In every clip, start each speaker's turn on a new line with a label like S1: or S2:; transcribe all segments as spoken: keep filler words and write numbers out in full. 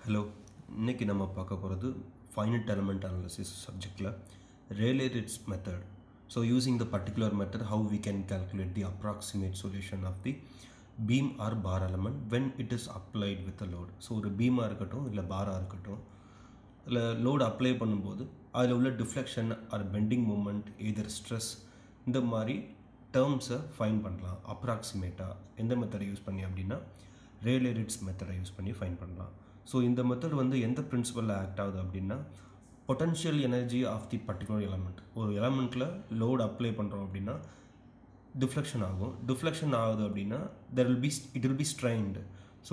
S1: Hello, இன்னைக்கு நம்ம பார்க்க போகிறது finite element analysis subjectல Rayleigh's method. So using the particular method, how we can calculate the approximate solution of the beam or bar element when it is applied with a load. So ஒரு beam இருக்கட்டும் இல்லை பாரா இருக்கட்டும், இல்லை load apply பண்ணும்போது அதில் உள்ள deflection or bending moment either stress இந்த மாதிரி டேர்ம்ஸை ஃபைன் பண்ணலாம். அப்ராக்சிமேட்டாக எந்த மெத்தடை யூஸ் பண்ணி அப்படின்னா ரேலேரிட்ஸ் மெத்தடை யூஸ் பண்ணி ஃபைன் பண்ணலாம். ஸோ இந்த மெத்தட் வந்து எந்த பிரின்சிபலில் ஆக்ட் ஆகுது அப்படின்னா potential energy of the particular element. ஒரு எலமெண்ட்டில் லோடு அப்ளை பண்ணுறோம் அப்படின்னா டிஃப்ளெக்ஷன் ஆகும். டிஃப்ளெக்ஷன் ஆகுது அப்படின்னா there will be it will be strained. So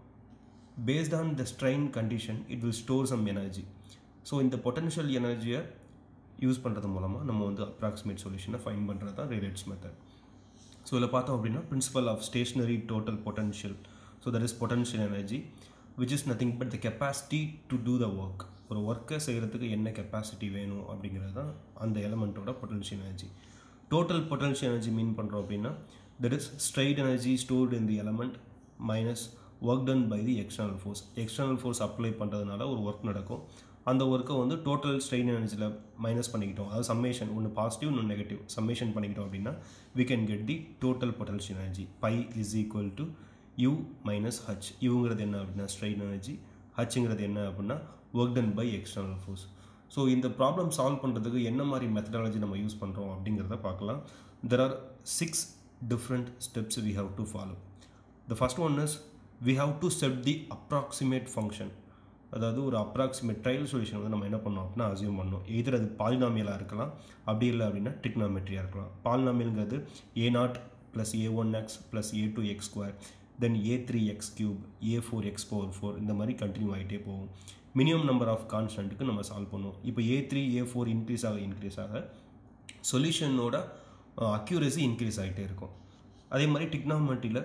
S1: based on the strain condition it will store some energy. So இந்த பொட்டன்ஷியல் எனர்ஜியை யூஸ் பண்ணுறது மூலமாக நம்ம வந்து அப்ராக்சிமேட் சொல்யூஷனை ஃபைன் பண்ணுறது தான் ரேலேட்ஸ் மெத்தட். ஸோ இதில் பார்த்தோம் அப்படின்னா principle of stationary total potential. So that is potential energy which is nothing but the capacity to do the work. ஒரு ஒர்க்கை செய்கிறதுக்கு என்ன கெப்பாசிட்டி வேணும் அப்படிங்கிறது தான் அந்த எலமெண்ட்டோட potential energy. Total potential energy mean பண்ணுறோம் அப்படின்னா that is strain energy stored in the element minus work done by the external force. External force apply பண்ணுறதுனால ஒரு ஒர்க் நடக்கும். அந்த ஒர்க்கை வந்து டோட்டல் ஸ்ட்ரெயின் எனர்ஜியில் மைனஸ் பண்ணிக்கிட்டோம், அதாவது சம்மேஷன், ஒன்று பாசிட்டிவ் ஒன்று நெகட்டிவ் சம்மேஷன் பண்ணிக்கிட்டோம் அப்படின்னா we can get the total potential energy. Pi is equal to U minus H. Uங்கிறது என்ன அப்படின்னா ஸ்ட்ரெயின் எனர்ஜி, ஹச்ங்கிறது என்ன அப்படின்னா work done by external force. So இந்த ப்ராப்ளம் சால்வ் பண்ணுறதுக்கு என்ன மாதிரி மெத்தடாலஜி நம்ம யூஸ் பண்ணுறோம் அப்படிங்கிறத பார்க்கலாம். There are six different steps we have to follow. The first one is we have to set the approximate function. அதாவது ஒரு அப்ராக்சிமேட் ட்ரையல் சொல்யூஷன் வந்து நம்ம என்ன பண்ணோம் அப்படின்னா அசியூம் பண்ணோம். எதிர் அது பாலினாமியலாக இருக்கலாம், அப்படி இல்லை அப்படின்னா டிக்னாமெட்ரியாக இருக்கலாம். பாலினாமியல்ங்கிறது a naught plus a one x plus A two x square then a three x cube a four x power four இந்த மாதிரி கண்டினியூ ஆகிட்டே போகும். மினிமம் நம்பர் ஆஃப் கான்ஸ்டன்ட்டுக்கு நம்ம சால்வ் பண்ணுவோம். இப்போ a three a four increase ஆக increase ஆக சொல்யூஷனோட அக்யூரசி இன்க்ரீஸ் ஆகிட்டே இருக்கும். அதே மாதிரி டிக்னாமெட்ரியில்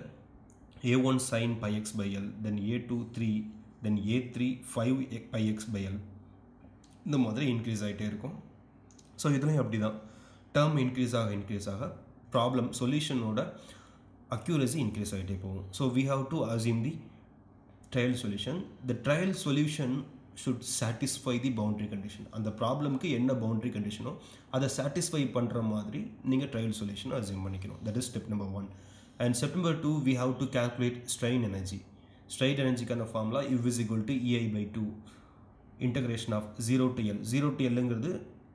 S1: a one sine pi x by l then a two three then a three five pi x by L இந்த மாதிரி இன்க்ரீஸ் ஆகிட்டே இருக்கும். ஸோ இதுலேயும் அப்படி தான் டேர்ம் இன்க்ரீஸ் ஆக இன்க்ரீஸ் ஆக ப்ராப்ளம் சொல்யூஷனோட accuracy increase ஆகிட்டே போகும். So we have to assume the trial solution. The trial solution should satisfy the boundary condition. அந்த ப்ராப்ளம்க்கு என்ன பவுண்டரி கண்டிஷனோ அதை சாட்டிஸ்ஃபை பண்ணுற மாதிரி நீங்கள் ட்ரையல் சொல்யூஷனை அசியூம் பண்ணிக்கணும். That is step number one. And step number two we have to calculate strain energy. strain எனர்ஜிக்கான formula U is equal to E I by two integration of zero to L. zero to Lங்கிறது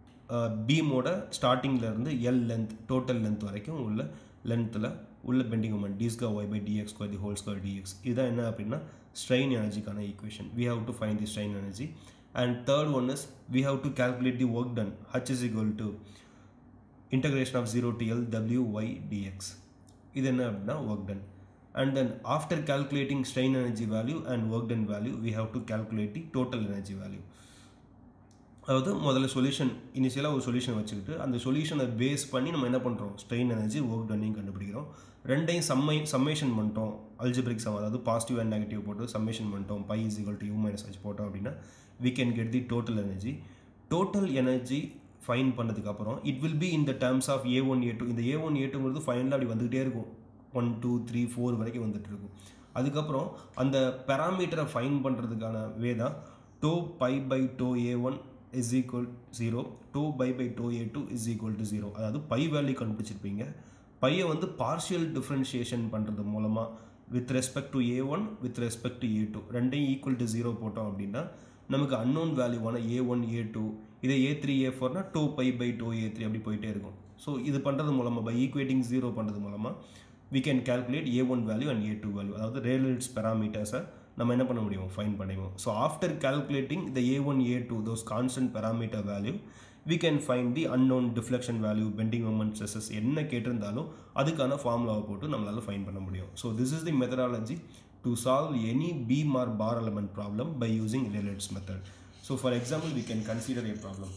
S1: பீமோட ஸ்டார்டிங்லேருந்து L length total length வரைக்கும் உள்ள லென்த்தில் உள்ள bending moment d square y by dx square the whole square dx. இதுதான் என்ன அப்படின்னா ஸ்ட்ரெயின் எனர்ஜிக்கான equation. we have to find the strain energy. and third one is we have to calculate the work done. H is equal to integration of zero to L W y dx. இது என்ன அப்படின்னா work done. and then after calculating strain energy value and work done value we have to calculate the total energy value. அதாவது முதல்ல solution இனிஷியலாக ஒரு solution வச்சுக்கிட்டு அந்த சொல்யூஷனை பேஸ் பண்ணி நம்ம என்ன பண்ணுறோம் ஸ்ட்ரெயின் எனர்ஜி ஒர்க் டன்னையும் கண்டுபிடிக்கிறோம். ரெண்டையும் சம்மை சம்மேஷன் பண்ணிட்டோம். அல்ஜிப்ரிக் சம், அதாவது பாசிட்டிவ் அண்ட் நெகட்டிவ் போட்டு சம்மேஷன் பண்ணிட்டோம். Pi is equal to U minus H போட்டோம் அப்படின்னா we can get the total energy. Total energy find பண்ணதுக்கப்புறம் it will be in the terms of a one A two. இந்த a one ஏ டூங்கிறது ஃபைனலாக அப்படி வந்துகிட்டே இருக்கும். ஒன் டூ த்ரீ ஃபோர் வரைக்கும் வந்துட்டு இருக்கும். அதுக்கப்புறம் அந்த பேராமீட்டரை ஃபைன் பண்ணுறதுக்கான வே தான் del pi by del a one is equal zero, two pi by two a two is equal to zero. அதாவது பை வேல்யூ கண்டுபிடிச்சிருப்பீங்க. பையை வந்து பார்ஷியல் டிஃப்ரென்ஷியேஷன் பண்ணுறது மூலமாக with respect to A one with respect to a two ரெண்டையும் equal to zero போட்டோம் அப்படின்னா நமக்கு அன்னோன் வேல்யூவான ஏ ஒன் ஏ டூ இதே ஏ த்ரீ ஏ ஃபோர்னா two pi by two a three அப்படி போயிட்டே இருக்கும். ஸோ இது பண்ணுறது மூலமாக பை ஈக்குவேட்டிங் ஜீரோ பண்ணுறது மூலமாக we can calculate a one value and a two value, அதாவது ரேலேட்ஸ் பேராமீட்டர்ஸை நம்ம என்ன பண்ண முடியும் ஃபைன் பண்ணிடுவோம். So after calculating the a one A two those constant parameter value we can find the unknown deflection value, bending moment stresses என்ன கேட்டிருந்தாலும் அதுக்கான ஃபார்முலாவை போட்டு நம்மளால் ஃபைன் பண்ண முடியும். So this is the methodology to solve any beam or bar element problem by using Rayleigh's method. So for example we can consider a problem.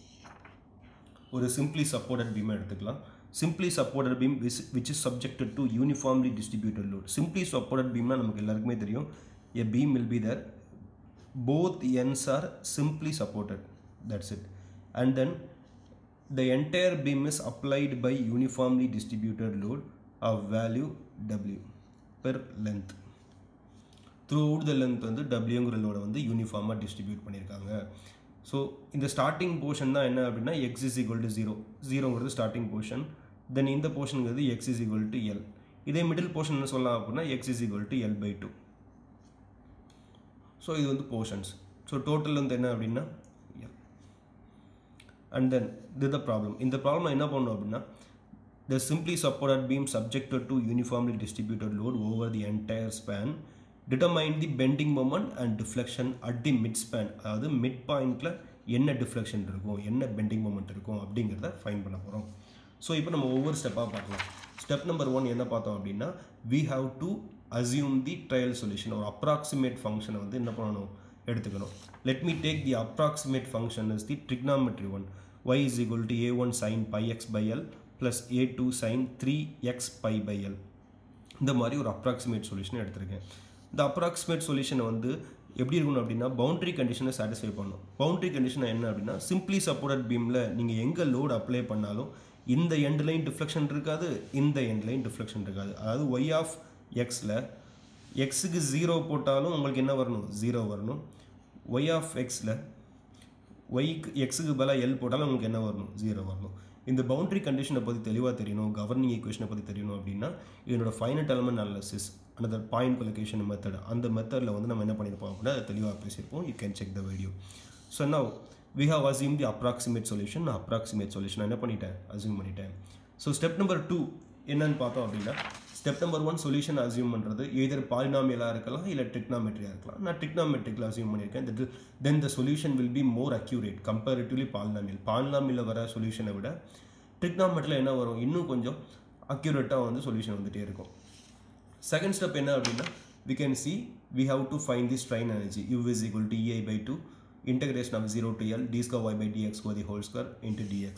S1: ஒரு simply supported beam எடுத்துக்கலாம். Simply supported beam which is subjected to uniformly distributed load. Simply supported beam na நமக்கு எல்லாருக்குமே தெரியும். A beam will be there. Both ends are simply supported. That's it. And then the entire beam is applied by uniformly distributed load of value W per length. throughout the length வந்து wங்கிற லோட வந்து யூனிஃபார்மாக distribute பண்ணியிருக்காங்க. So இந்த starting portion தான் என்ன அப்படின்னா x is equal to zero ஜீரோங்கிறது ஸ்டார்டிங் போர்ஷன். தென் இந்த போர்ஷனுங்கிறது x is equal to l. இதே மிடில் போர்ஷன் என்ன சொல்லலாம் அப்படின்னா x is equal to L by two. So இது வந்து போர்ஷன்ஸ். ஸோ டோட்டல் வந்து என்ன அப்படின்னா எல். அண்ட் தென் இது த ப்ராப்ளம். இந்த ப்ராப்ளம் என்ன பண்ணணும் அப்படின்னா the simply supported beam subjected to uniformly distributed load over the entire span determine the bending moment and deflection at the mid span. அதாவது mid பாயிண்ட்ல என்ன டிஃப்ளெக்ஷன் இருக்கும், என்ன பெண்டிங் மொமெண்ட் இருக்கும் அப்படிங்கிறத ஃபைன் பண்ண போகிறோம். ஸோ இப்போ நம்ம ஒவ்வொரு ஸ்டெப்பாக பார்க்கலாம். ஸ்டெப் நம்பர் ஒன் என்ன பார்த்தோம் அப்படின்னா we have to assume the trial solution or approximate function வந்து என்ன பண்ணணும் எடுத்துக்கணும். let me take the approximate function as the trigonometry one. y is equal to a one sin pi x by l plus a two sin three x pi by l. இந்த மாதிரி ஒரு approximate solution எடுத்திருக்கேன். இந்த approximate சொல்யூஷனை வந்து எப்படி இருக்கணும் அப்படின்னா பவுண்டரி கண்டிஷனை சாட்டிஸ்ஃபை பண்ணணும். பவுண்டரி கண்டிஷன் என்ன அப்படின்னா சிம்பிளி சப்போர்ட்டட் பீமில் நீங்கள் எங்கே லோடு அப்ளை பண்ணாலும் இந்த எண்ட்லைன் டிஃப்ளெக்ஷன் இருக்காது, இந்த எண்ட்லைன் டிஃப்ளெக்ஷன் இருக்காது. அதாவது ஒய் ஆஃப் எக்ஸில் எக்ஸுக்கு ஜீரோ போட்டாலும் உங்களுக்கு என்ன வரணும், ஜீரோ வரணும். ஒய் ஆஃப் எக்ஸில் ஒய்க்கு எக்ஸுக்கு பதிலாக எல் போட்டாலும் உங்களுக்கு என்ன வரணும், ஜீரோ வரணும். இந்த பவுண்டரி கண்டிஷனை பற்றி தெளிவாக தெரியணும், கவர்னிங் ஈக்குவேஷனை பற்றி தெரியணும் அப்படின்னா இதனோட finite element analysis another point collocation method, அந்த மெத்தடில் வந்து நம்ம என்ன பண்ணியிருப்போம் அப்படின்னா அதை தெளிவாக பேசியிருப்போம். You can check the video. So now we have assume the approximate solution. நான் அப்ராக்சிமேட் சொல்யூஷன் என்ன பண்ணிட்டேன், அசியூம் பண்ணிட்டேன். ஸோ ஸ்டெப் நம்பர் டூ என்னன்னு பார்த்தோம் அப்படின்னா step number one solution assume பண்ணுறது எதர் பாலினாமியலாக இருக்கலாம் இல்லை ட்ரிக்னாமெட்ரியாக இருக்கலாம். நான் ட்ரிக்னாமெட்ரிக்கில் அசியூம் பண்ணியிருக்கேன். Then the solution will be more accurate comparatively polynomial. பாலினாமியில் வர சொல்யூஷனை விட ட்ரிக்னாமெட்ரியில் என்ன வரும், இன்னும் கொஞ்சம் அக்யூரேட்டாக வந்து சொல்யூஷன் வந்துகிட்டே இருக்கும். செகண்ட் ஸ்டெப் என்ன அப்படின்னா we can see we have to find the strain energy. U is equal to E I by two integration of zero to L d square y by dx over the whole square into dx.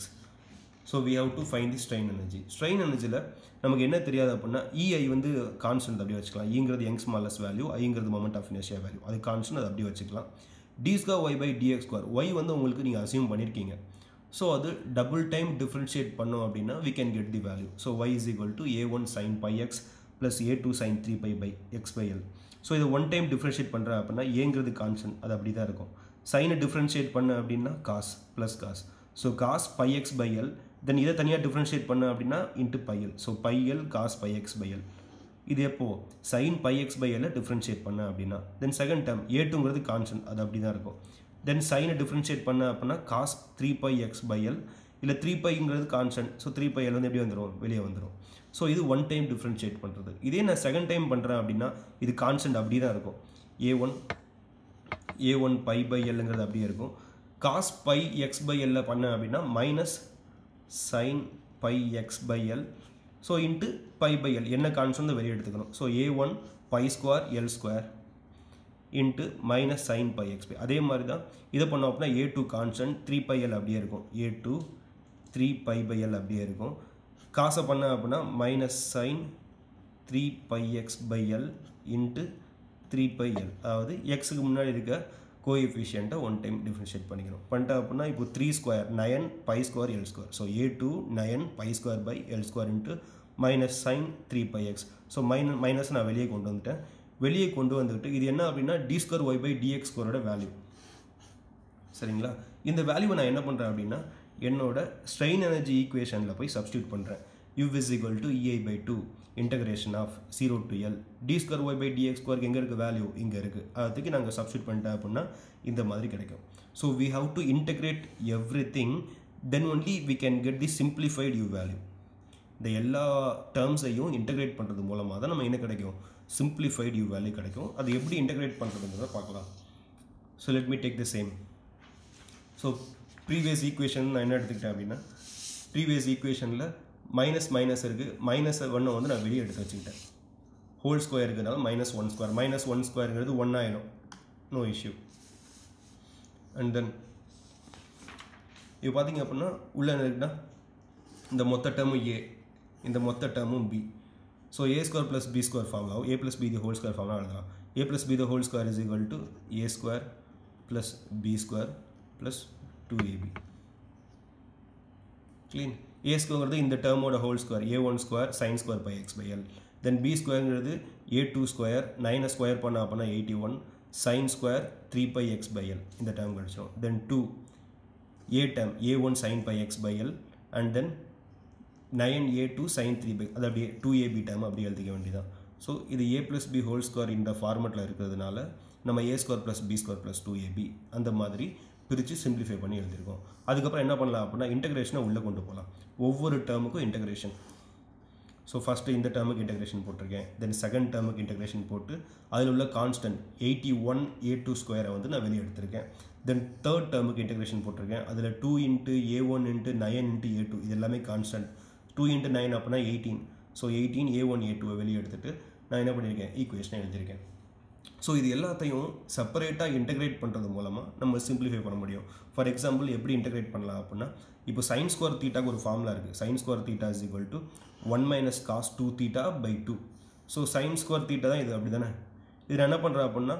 S1: So we have to find the strain energy. strain energyல நமக்கு என்ன தெரியாது அப்படின்னா E I வந்து constant அப்படியே வச்சுக்கலாம். ஈங்கிறது Young smallest value, ஐங்கிறது moment of inertia value, அது கான்ஸ்டன்ட், அது அப்படியே வச்சுக்கலாம். d square y by dx square y வந்து உங்களுக்கு நீங்கள் அசியூம் பண்ணியிருக்கீங்க. ஸோ அது டபுள் டைம் டிஃப்ரென்ஷியேட் பண்ணோம் அப்படின்னா we can get the value. So y is equal to a one sin pi x plus a two sin three pi by x by l. So இது one time differentiate பண்ணுறேன் அப்படின்னா ஏங்கிறது constant, அது அப்படி தான் இருக்கும். சைனை டிஃப்ரென்ஷியேட் பண்ண அப்படின்னா cos plus cos. So cos pi x by l. Then இதை தனியாக டிஃப்ரென்ஷியேட் பண்ண அப்படின்னா into pi L. So pi l cos pi x by l. இது எப்போ சைன் பை எக்ஸ் பை எல்லை டிஃப்ரென்ஷியேட் பண்ண அப்படின்னா தென் செகண்ட் டேர்ம் ஏ டூங்கிறது கான்ஸ்டன்ட், அது அப்படி தான் இருக்கும். தென் சைனை டிஃப்ரென்ஷியேட் பண்ண அப்படின்னா cos three pi x by l, இல்லை த்ரீ பைங்கிறது constant. So three pi l வந்து எப்படி வந்துடும், வெளியே வந்துடும். ஸோ இது ஒன் டைம் டிஃப்ரென்ஷியேட் பண்ணுறது. இதே நான் செகண்ட் டைம் பண்ணுறேன் அப்படின்னா இது கான்ஸ்டன்ட் அப்படி தான் இருக்கும். A one a one pi by எல்லுங்கிறது அப்படியே இருக்கும். காஸ் பை எக்ஸ் பை எல்ல பண்ண அப்படின்னா minus sine pi x by L. So into pi by l என்ன கான்ஸ்டன்ட் வெளியே எடுத்துக்கணும். So A one pi square l square into minus sine pi x by. அதே மாதிரி தான் இதை பண்ணோம் அப்படின்னா a two constant three pi l அப்படியே இருக்கும். A two three pi by l அப்படியே இருக்கும். காசை பண்ண அப்படின்னா minus sine three pi x by l into three pi l. அதாவது எக்ஸுக்கு முன்னாடி இருக்க கோஎஃபிஷியண்ட்டை ஒன் டைம் டிஃப்ரென்ஷியேட் பண்ணிக்கணும். பண்ணிட்டா அப்படின்னா இப்போ three square nine pi square l square. So a two nine pi square by l square into minus sine three pi x. So minus minus நான் வெளியே கொண்டு வந்துட்டேன். வெளியே கொண்டு வந்துட்டு இது என்ன அப்படின்னா d square y by dx ஸ்கொயரோட வேல்யூ. சரிங்களா? இந்த வேல்யூவை நான் என்ன பண்ணுறேன் அப்படின்னா என்னோட ஸ்ட்ரெயின் எனர்ஜி ஈக்குவேஷனில் போய் சப்ஸ்டியூட் பண்ணுறேன். U is equal to E I by two integration of zero to L d square y by dx square எங்கே இருக்குது வேல்யூ, இங்கே இருக்குது. அதுக்கு நாங்கள் சப்ஸ்டியூட் பண்ணிட்டேன் அப்படின்னா இந்த மாதிரி கிடைக்கும். So we have to integrate everything, then only we can get the simplified U value. இந்த எல்லா டேர்ம்ஸையும் இன்டெகிரேட் பண்ணுறது மூலமாக தான் நம்ம என்ன கிடைக்கும், simplified U value கிடைக்கும். அது எப்படி இன்டெகிரேட் பண்ணுறதுங்கிறத பார்க்கலாம். So let me take the same. So previous equation நான் என்ன எடுத்துக்கிட்டேன் அப்படின்னா ப்ரீவியஸ் ஈக்குவேஷனில் மைனஸ் மைனஸ் இருக்குது. மைனஸ் ஒன்னை வந்து நான் வெளியே எடுத்து வச்சுக்கிட்டேன். ஹோல் ஸ்கொயர் இருக்கிறதுனால minus one square. Minus one ஸ்கொயருங்கிறது ஒன் ஆயிடும், நோ இஷ்யூ. அண்ட் தென் இப்போ பார்த்தீங்க அப்படின்னா உள்ள என்ன இருக்குன்னா இந்த மொத்த டேர்மும் ஏ, இந்த மொத்த டேர்மும் b. So a square plus b square formula, a plus b the whole square formula எழுதலாம். A plus b the whole square is equal to a square plus b square plus two a b. Clean. a ஸ்கொயர்ங்கிறது இந்த டேர்மோட whole square, a one square sine square pi x by l. Then b ஸ்கொயருங்கிறது a two square நைனை square பண்ண அப்படின்னா eighty one sine square three pi x by L இந்த term கிடச்சிடும். Then two a term a one sine pi x by l and then nine a two sine three pi அது அப்படியே two ஏ B term அப்படி எழுதிக்க வேண்டியதான். So இது a plus b whole square இந்த ஃபார்மெட்டில் இருக்கிறதுனால நம்ம a square plus b square plus two a b அந்த மாதிரி பிரித்து சிம்பிளிஃபை பண்ணி எழுதியிருக்கோம். அதுக்கப்புறம் என்ன பண்ணலாம் அப்படின்னா இன்டகிரேஷனை உள்ளே கொண்டு போகலாம். ஒவ்வொரு டேர்முக்கும் இன்டகிரேஷன். ஸோ ஃபஸ்ட்டு இந்த டேர்முக்கு இன்டகிரேஷன் போட்டிருக்கேன். தென் செகண்ட் டேர்முக்கு இன்டகிரேஷன் போட்டு அதில் உள்ள கான்ஸ்டன்ட் எயிட்டி ஒன் ஏ டூ ஸ்கொயரை வந்து நான் வெளியே எடுத்திருக்கேன். தென் தேர்ட் டேர்முக்கு இன்டகிரேஷன் போட்டிருக்கேன். அதில் two into A one into nine into A two இது எல்லாமே கான்ஸ்டன்ட். டூ இன்ட்டு நைன் அப்படின்னா eighteen. So eighteen A one A டூவை வெளியே எடுத்துகிட்டு நான் என்ன பண்ணியிருக்கேன் ஈக்குவேஷனை எழுதியிருக்கேன். ஸோ இது எல்லாத்தையும் செப்பரேட்டாக இன்டகிரேட் பண்ணுறது மூலமாக நம்ம சிம்பிளிஃபை பண்ண முடியும். ஃபார் எக்ஸாம்பிள் எப்படி இன்டகிரேட் பண்ணலாம் அப்படின்னா இப்போ சைன் ஸ்கொயர் தீட்டாக்கு ஒரு ஃபார்முலா இருக்குது. Sine square theta is equal to one minus cos two theta by two. So sine square theta தான் இது அப்படி தானே. இதில் என்ன பண்ணுறேன் அப்படின்னா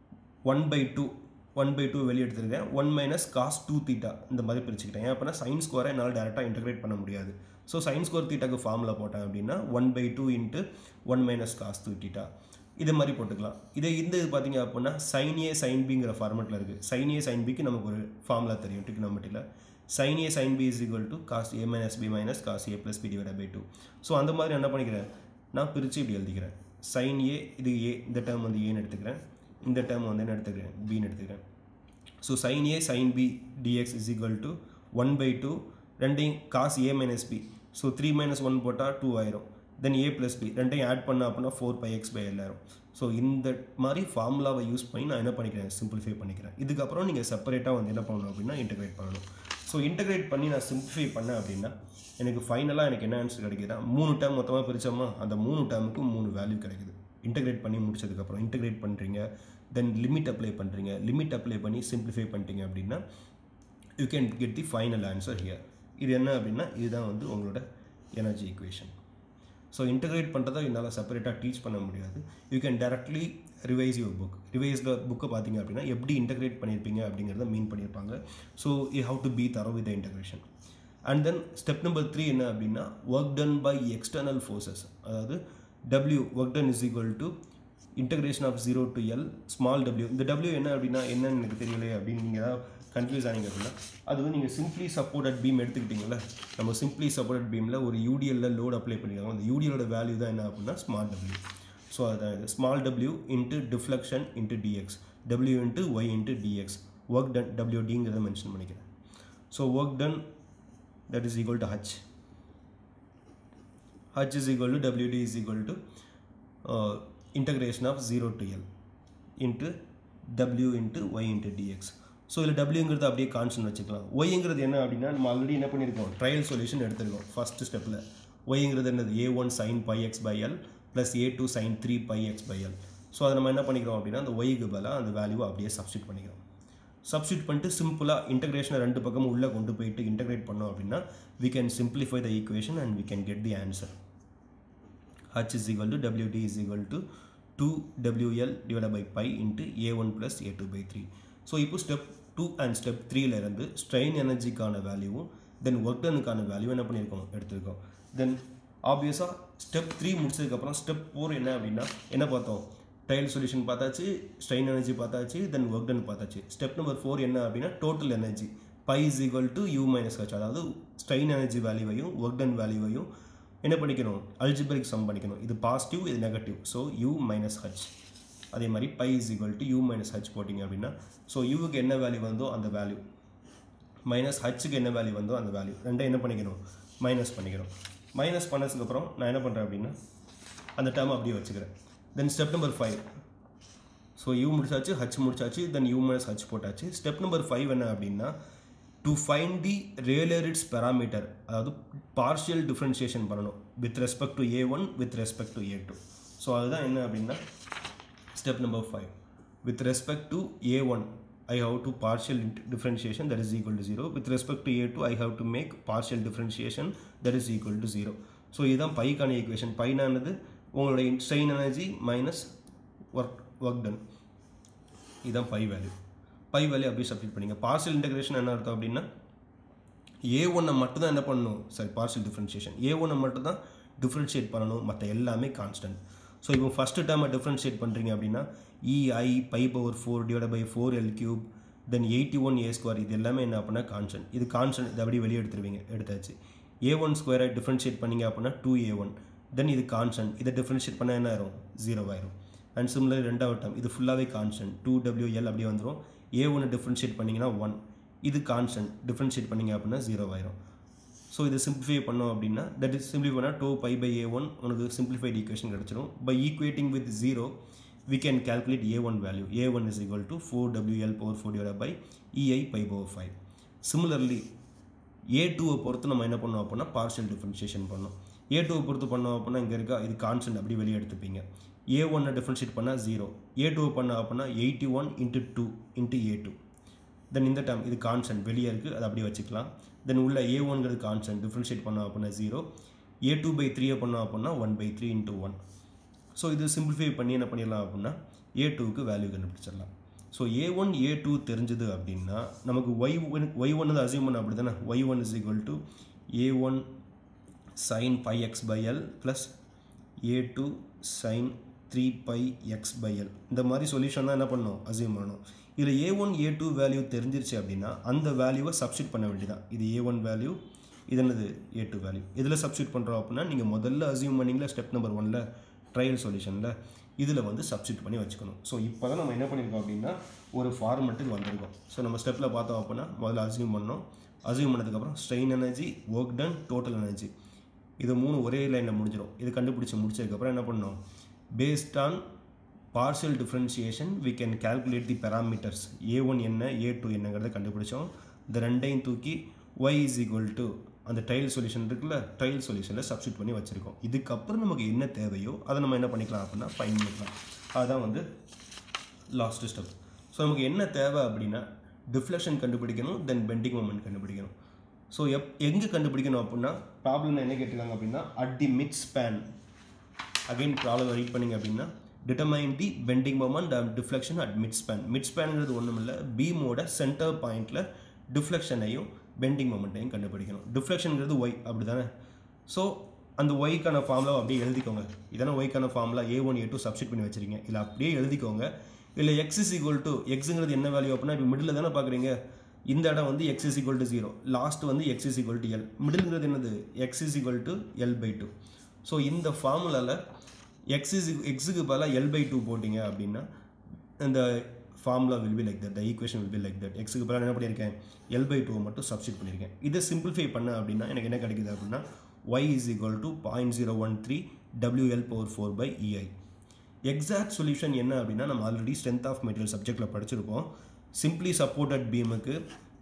S1: one by two one by two வெளியே எடுத்துருக்கேன். One minus cos two theta இந்த மாதிரி பிரிச்சுக்கிட்டேன். ஏன் அப்படின்னா சைன் ஸ்கொயரை என்னால் டேரெக்டாக இன்டகிரேட் பண்ண முடியாது. ஸோ சைன் ஸ்கொயர் தீட்டாக்கு ஃபார்முலா போட்டேன் அப்படின்னா one by two into one minus cos two theta இது மாதிரி போட்டுக்கலாம். இதே இந்த இது பார்த்தீங்க அப்படின்னா சைன் ஏ சைன் பிங்கிற ஃபார்மெட்டில் இருக்குது. சைன் ஏ சைன் பிக்கு நமக்கு ஒரு ஃபார்முலா தெரியும் ட்ரிக்னாமெட்ரியில். Sine A sine B is equal to cos A minus B minus cos A plus B divide by two. So அந்த மாதிரி என்ன பண்ணிக்கிறேன் நான் பிரித்து இப்படி எழுதிக்கிறேன். சைன் ஏ இது ஏ இந்த டேர்ம் வந்து ஏன்னு எடுத்துக்கிறேன். இந்த டேர்ம் வந்து என்ன எடுத்துக்கிறேன் பின்னு எடுத்துக்கிறேன். So sine A sine B dx is equal to one by two ரெண்டையும் cos A minus B. So three minus one போட்டால் டூ ஆயிரும். தென் ஏ ப்ளஸ் பி ரெண்டையும் ஆட் பண்ண அப்படின்னா four pi x by L ஆயிரும். So இந்த மாதிரி ஃபார்முலாவை யூஸ் பண்ணி நான் என்ன பண்ணிக்கிறேன் சிம்பிளிஃபை பண்ணிக்கிறேன். இதுக்கப்புறம் நீங்கள் செப்பரேட்டாக வந்து என்ன பண்ணணும் அப்படின்னா இன்டகிரேட் பண்ணணும். ஸோ இன்டகிரேட் பண்ணி நான் சிம்பிளிஃபை பண்ணேன் அப்படின்னா எனக்கு ஃபைனலாக எனக்கு என்ன ஆன்சர் கிடைக்குதுன்னா மூணு டேர்ம் மொத்தமாக பிரித்தோமா அந்த மூணு டேர்முக்கும் மூணு வேல்யூ கிடைக்குது. இன்டகிரேட் பண்ணி முடிச்சதுக்கப்புறம் இன்டகிரேட் பண்ணுறீங்க. தென் லிமிட் அப்ளை பண்ணுறீங்க. லிமிட் அப்ளை பண்ணி சிம்பிளிஃபை பண்ணிட்டீங்க அப்படின்னா you can get the final answer here. இது என்ன அப்படின்னா இதுதான் வந்து உங்களோட எனர்ஜி ஈக்குவேஷன். ஸோ இன்டகிரேட் பண்ணுறதை என்னால் செப்பரேட்டாக டீச் பண்ண முடியாது. You can directly revise your book. ரிவைஸில் புக்கை பார்த்தீங்க அப்படின்னா எப்படி இன்டகிரேட் பண்ணியிருப்பீங்க அப்படிங்கிறத மீன் பண்ணியிருப்பாங்க. So you have to be thorough with the integration. And then step number three என்ன அப்படின்னா work done by external forces. அதாவது W work done is equal to integration of zero to L small W. இந்த W என்ன அப்படின்னா என்னன்னு எனக்கு தெரியலையே அப்படின்னு நீங்கள் ஏதாவது கன்ஃபியூஸ் ஆனீங்க அப்படின்னா அது வந்து நீங்கள் சிம்பிளி சப்போர்ட்டட் பீம் எடுத்துக்கிட்டீங்களா. நம்ம சிம்பிளி சப்போர்ட்டட் பீமில் ஒரு யூடிஎல்ல லோட் அப்ளை பண்ணியிருக்காங்க. அந்த யூடிஎலோட வேல்யூ தான் என்ன அப்படின்னா ஸ்மால் டபிள்யூ. ஸோ அதான் இது small W into deflection into dx W into y into dx work done டபிள்யூடிங்கிறத மென்ஷன் பண்ணிக்கிறேன். So work done that is equal to H. H is equal to WD is equal to integration of zero to L into W into Y into dx. So இதில் டபிள்யூங்கிறது அப்படியே constant வச்சுக்கலாம். ஒய்ங்கிறது என்ன அப்படின்னா நம்ம already என்ன பண்ணியிருக்கோம் ட்ரையல் சொல்யூஷன் எடுத்துருக்கோம் ஃபஸ்ட்டு ஸ்டெப்பில். ஒய்ங்கிறது என்னது A one sine pi x by L plus A two sine three pi x by L. So அதை நம்ம என்ன பண்ணிக்கிறோம் அப்படின்னா அந்த ஒய்க்கு பதிலாக அந்த வேல்யூவை அப்படியே சப்ஸ்டியூட் பண்ணிக்கிறோம். சப்ஸ்டியூட் பண்ணிட்டு சிம்பிளாக இன்டகிரேஷனை ரெண்டு பக்கமும் உள்ளே கொண்டு போயிட்டு இன்டகிரேட் பண்ணோம் அப்படின்னா we can simplify the equation and we can get the answer. H is equal to W D is equal to two W L divided by pi into A one plus A two by three. So இப்போ step two and step three ல இருந்து strain energy கான வேல்யூவும் then work done கான value என்ன பண்ணியிருக்கோம் எடுத்திருக்கோம். then obviously step three முடிச்சதுக்கு அப்புறம் step four என்ன அப்படின்னா என்ன பார்த்தோம் ட்ரையல் சொல்யூஷன் பார்த்தாச்சு, strain energy பார்த்தாச்சு, then work done பார்த்தாச்சு. step number four என்ன அப்படின்னா total energy pi is equal to U minus H. அதாவது strain energy வேல்யூவையும் work done வேல்யூவையும் என்ன பண்ணிக்கணும் அல்ஜிப்ரிக் சம் பண்ணிக்கணும். இது பாசிட்டிவ் இது negative. So U minus H. அதே மாதிரி pi is equal to U minus H போட்டிங்க அப்படின்னா ஸோ யூவுக்கு என்ன வேல்யூ வந்தோ அந்த வேல்யூ மைனஸ் ஹச்சுக்கு என்ன வேல்யூ வந்தோ அந்த வேல்யூ ரெண்டும் என்ன பண்ணிக்கணும் மைனஸ் பண்ணிக்கிறோம். மைனஸ் பண்ணதுக்கப்புறம் நான் என்ன பண்ணுறேன் அப்படின்னா அந்த டேர்ம் அப்படியே வச்சுக்கிறேன். Then step number five. So U முடிச்சாச்சு ஹச் முடிச்சாச்சு தென் யூ மைனஸ் ஹச் போட்டாச்சு. ஸ்டெப் நம்பர் ஃபைவ் என்ன அப்படின்னா to find the Rayleigh parameter, அதாவது partial differentiation பண்ணணும் with respect to A one with respect to A two. So அதுதான் என்ன அப்படின்னா step number five. with respect to A one I have to partial differentiation that is equal to zero. with respect to A two I have to make partial differentiation that is equal to zero. So இதுதான் பைக்கான equation. பைனானது உங்களுடைய strain energy minus work work done. இதுதான் pi value. Pi value அப்படியே substitute பண்ணிங்க. Partial integration என்ன அர்த்தம் அப்படின்னா ஏ ஒன்னை மட்டும் தான் என்ன பண்ணணும் சாரி பார்ஷியல் டிஃப்ரென்ஷியேஷன் ஏ ஒன்னை மட்டும் தான் டிஃப்ரென்ஷியேட் பண்ணணும், மற்ற எல்லாமே கான்ஸ்டன்ட். ஸோ இப்போ ஃபஸ்ட்டு டேர்மை டிஃப்ரென்ஷியேட் பண்ணுறீங்க அப்படின்னா EI pi power four divide by four L cube then eighty one A square இது எல்லாமே என்ன அப்படின்னா கான்ஸ்டன்ட். இது கான்ஸ்டன்ட், இது அப்படியே வெளியே எடுத்துருவீங்க, எடுத்தாச்சு. ஏ ஒன் ஸ்கொயரை டிஃப்ரென்ஷியேட் பண்ணிங்க அப்படின்னா டூ ஏ ஒன், தென் இது கான்ஸ்டன்ட், இதை டிஃப்ரென்ஷியேட் பண்ணால் என்ன ஆயிரும், ஜீரோ ஆயிரும். அண்ட் சிமிலர் ரெண்டாவது டேர்ம் இது ஃபுல்லாகவே கான்ஸ்டன்ட், டூ டபிள்யூ எல் அப்படியே வந்துடும். ஏ ஒன்று டிஃப்ரென்ஷியேட் பண்ணிங்கன்னா ஒன், இது கான்ஸ்டன்ட், டிஃப்ரென்ஷியேட் பண்ணிங்க அப்படின்னா ஜீரோ ஆயிரும். ஸோ இதை சிம்பிளிஃபை பண்ணோம் அப்படின்னா தட் இஸ் சிம்பிளிஃபை பண்ணால் two pi by A one உனக்கு சிம்பிளிஃபைட் ஈக்குவேஷன் கிடச்சிடும். By equating with zero we can calculate A one value. A one is equal to four W L power four divided by E I pi power five. Similarly, A two பொறுத்து நம்ம என்ன பண்ணோம் அப்படின்னா partial differentiation பண்ணோம். A two பொறுத்து பண்ணோம் அப்படின்னா இங்கே இருக்கா இது கான்ஸ்டன்ட் அப்படி வெளியே எடுத்துப்பீங்க. A one டிஃபரன்ஷியேட் பண்ணால் ஜீரோ, A two பண்ண அப்படின்னா eighty one into two into A two. Then இந்த டைம் இது கான்ஸ்டன்ட் வெளியே இருக்குது, அதை அப்படியே வச்சுக்கலாம். தென் உள்ள ஏ ஒன்கிறது கான்ஸ்டன்ட், டிஃபரன்ஷியேட் பண்ணோம் அப்படின்னா ஜீரோ, ஏ டூ பை த்ரீயை பண்ணோம் அப்படின்னா one by three into one. So இது சிம்பிளிஃபை பண்ணி என்ன பண்ணிடலாம் அப்படின்னா ஏ டூக்கு வேல்யூ கண்டுபிடிச்சிடலாம். ஸோ ஏ ஒன் ஏ டூ தெரிஞ்சது அப்படின்னா நமக்கு ஒய் ஒன் ஒய் ஒன் வந்து அசியூம் பண்ண அப்படி தானே, y one is equal to A one sine pi x by L plus A two sine three pi x by L. இந்த மாதிரி சொல்யூஷன் தான் என்ன பண்ணணும், அசியூம் பண்ணணும். இதில் A one A two value தெரிஞ்சிருச்சு அப்படின்னா அந்த வேல்யூவை சப்ஸ்டியூட் பண்ண வேண்டியதான். இது ஏ ஒன் வேல்யூ, இது என்னது ஏ டூ வேல்யூ. இதில் சப்ஸ்டியூட் பண்ணுறோம் அப்படின்னா நீங்கள் முதல்ல அசியூம் பண்ணிங்களா ஸ்டெப் நம்பர் ஒனில் ட்ரையல் சொல்யூஷனில் இதில் வந்து சப்ஸ்டியூட் பண்ணி வச்சுக்கணும். ஸோ இப்போ தான் நம்ம என்ன பண்ணியிருக்கோம் அப்படின்னா ஒரு ஃபார்மெட்டுக்கு வந்திருக்கோம். ஸோ நம்ம ஸ்டெப்பில் பார்த்தோம் அப்படின்னா முதல்ல அசியூம் பண்ணோம், அசியூம் பண்ணதுக்கப்புறம் strain energy, work done, total energy இது மூணு ஒரே லைனில் முடிஞ்சிடும். இது கண்டுபிடிச்சி முடிச்சதுக்கப்புறம் என்ன பண்ணோம், based on partial differentiation we can calculate the parameters. A one என்ன ஏ டூ என்னங்கிறத கண்டுபிடிச்சோம். இந்த ரெண்டையும் தூக்கி ஒய் இஸ் ஈக்குவல் டு அந்த ட்ரையல் சொல்யூஷன் இருக்குல்ல, ட்ரையல் சொல்யூஷனில் சப்ஸ்டியூட் பண்ணி வச்சுருக்கோம். இதுக்கப்புறம் நமக்கு என்ன தேவையோ அதை நம்ம என்ன பண்ணிக்கலாம் அப்படின்னா ஃபைன் பண்ணிக்கலாம். அதுதான் வந்து லாஸ்ட் ஸ்டெப். ஸோ நமக்கு என்ன தேவை அப்படின்னா டிஃப்ளெக்ஷன் கண்டுபிடிக்கணும், தென் பெண்டிங் மொமெண்ட் கண்டுபிடிக்கணும். ஸோ எப் எங்கே கண்டுபிடிக்கணும் அப்படின்னா ப்ராப்ளம் என்ன கேட்டிருக்காங்க அப்படின்னா at the mid span. Again problem read பண்ணிங்க அப்படின்னா determine the bending moment and deflection at mid span. Mid ஸ்பேனுங்கிறது ஒன்றும் இல்லை, பீமோட சென்டர் பாயிண்டில் டிஃப்ளெக்ஷனையும் பெண்டிங் மொமெண்ட்டையும் கண்டுபிடிக்கணும். டிஃப்ளெக்ஷனுங்கிறது ஒய் அப்படி தானே. ஸோ அந்த ஒய்க்கான ஃபார்முலா அப்படியே எழுதிக்கோங்க. இதான ஒய்க்கான formula A one A two substitute பண்ணி வச்சுருங்க. இல்லை அப்படியே எழுதிக்கோங்க. இல்லை எக்ஸ் இஸ் ஈக்குவல் டு எக்ஸுங்கிறது என்ன வேல்யூ அப்படின்னா இப்போ மிடில் தானே பார்க்குறீங்க, இந்த இடம் வந்து x is equal to zero, last வந்து x is equal to L, மிடில்ங்கிறது என்னது x is equal to L by two. So இந்த ஃபார்முலாவில் எக்ஸ் இஸ் எக்ஸுக்கு பதிலாக எல் பை டூ போட்டிங்க அப்படின்னா இந்த formula will be like that, the equation will be like that. எக்ஸுக்கு பதிலாக என்ன பண்ணியிருக்கேன், எல் பை டூவை மட்டும் சப்ஸ்டியூட் பண்ணியிருக்கேன். இதை சிம்பிளிஃபை பண்ண அப்படின்னா எனக்கு என்ன கிடைக்குது அப்படின்னா y is equal to zero point zero one three W L power four by E I. Exact solution என்ன அப்படின்னா நம்ம ஆல்ரெடி ஸ்ட்ரென்த் ஆஃப் மெட்டீரியல் சப்ஜெக்டில் படிச்சிருப்போம். சிம்பிளி சப்போர்ட்டட் பீமுக்கு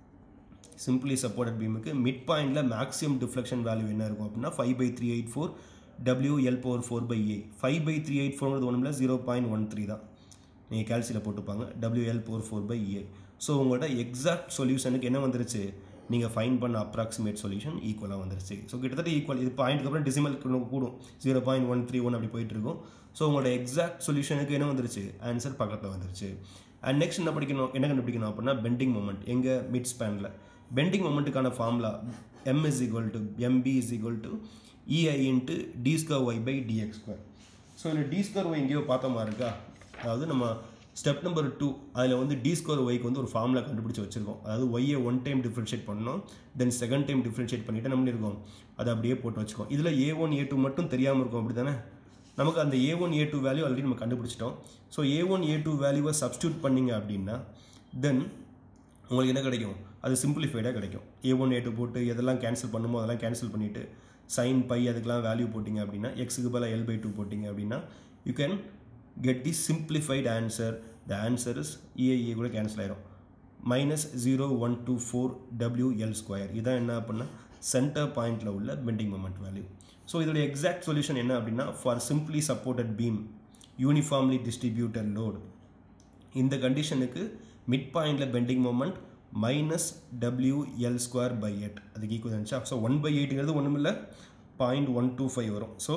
S1: சிம்பிளி சப்போர்ட்டட் பீமுக்கு மிட் பாயிண்டில் மேக்ஸிமம் டிஃப்ளெக்ஷன் வேல்யூ என்ன இருக்கும் அப்படின்னா five by three eight four W L power four by A. Five by three eight ஃபோர்ங்கிறது ஒன்றும் இல்லை, ஜீரோ பாயிண்ட் ஒன் த்ரீ தான். நீங்கள் கேல்சியில் போட்டுப்பாங்க W L power four by A. So உங்களோட எக்ஸாக்ட் சொல்யூஷனுக்கு என்ன வந்துருச்சு, நீங்கள் ஃபைன் பண்ண அப்ராக்சிமேட் சொல்யூஷன் ஈக்குவலாக வந்துருச்சு. ஸோ கிட்டத்தட்ட ஈக்குவல். இது பாயிண்ட்டுக்கு அப்புறம் டெசிமல் கூடும், zero point one three one அப்படி போயிட்டுருக்கும். ஸோ உங்களோட எக்ஸாக்ட் சொல்யூஷனுக்கு என்ன வந்துருச்சு, ஆன்சர் பக்கத்தில் வந்துருச்சு. அண்ட் நெக்ஸ்ட் என்ன படிக்கணும், என்ன கண்டுபிடிக்கணும் அப்படின்னா பெண்டிங் மொமெண்ட். எங்கள் மிட் ஸ்பேனில் பெண்டிங் மொமெண்ட்டுக்கான formula M is equal to MB is equal to EI into d square y by dx square. So இதில் டி ஸ்கொயர் ஒய் எங்கேயோ பார்த்த மாதிரி இருக்கா, அதாவது நம்ம ஸ்டெப் நம்பர் டூ அதில் வந்து டி ஸ்கொயர் ஒய்க்கு வந்து ஒரு ஃபார்முலா கண்டுபிடிச்சி வச்சிருக்கோம். அதாவது ஒய்யை ஒன் டைம் டிஃப்ரென்ஷியேட் பண்ணணும், தென் செகண்ட் டைம் டிஃப்ரென்ஷியேட் பண்ணிவிட்டு நம்ம இருக்கோம் அதை அப்படியே போட்டு வச்சுக்கோம். இதில் ஏ ஒன் ஏ டூ மட்டும் தெரியாமல் இருக்கும் அப்படி தானே. நமக்கு அந்த A one A two value already நம்ம கண்டுபிடிச்சிட்டோம். ஸோ ஏ ஒன் ஏ டூ வேல்யூவை சப்ஸ்டியூட் பண்ணிங்க அப்படின்னா தென் உங்களுக்கு என்ன கிடைக்கும், அது சிம்பிளிஃபைடாக கிடைக்கும். ஏ ஒன் ஏ டூ போட்டு எதெல்லாம் கேன்சல் பண்ணுமோ அதெல்லாம் கேன்சல் பண்ணிவிட்டு சைன் பை அதுக்கெலாம் வேல்யூ போட்டிங்க அப்படின்னா எக்ஸுக்கு பதிலாக எல் பை டூ போட்டிங்க அப்படின்னா you can get the simplified answer. The answer is E I A கூட கேன்சல் ஆயிரும், minus zero one two four W L square. இதான் என்ன அப்படின்னா சென்டர் பாயிண்டில் உள்ள பெண்டிங் மொமெண்ட் வேல்யூ. ஸோ இதோட எக்ஸாக்ட் சொல்யூஷன் என்ன அப்படின்னா for simply supported beam uniformly distributed load, இந்த கண்டிஷனுக்கு மிட் பாயிண்டில் bending moment minus W L square by eight அதுக்கு ஈக்குவல் இருந்துச்சா. ஸோ ஒன் பை எயிட்டுங்கிறது ஒன்றும் இல்லை, பாயிண்ட் ஒன் டூ ஃபைவ் வரும். ஸோ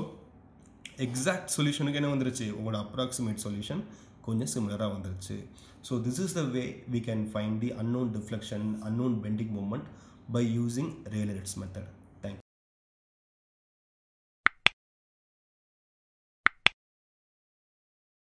S1: எக்ஸாக்ட் சொல்யூஷனுக்கு என்ன வந்துருச்சு, உங்களோட அப்ராக்சிமேட் சொல்யூஷன் கொஞ்சம் சிமிலராக வந்துருச்சு. So this is the way we can find the unknown deflection, unknown bending moment by using Rayleigh Ritz method.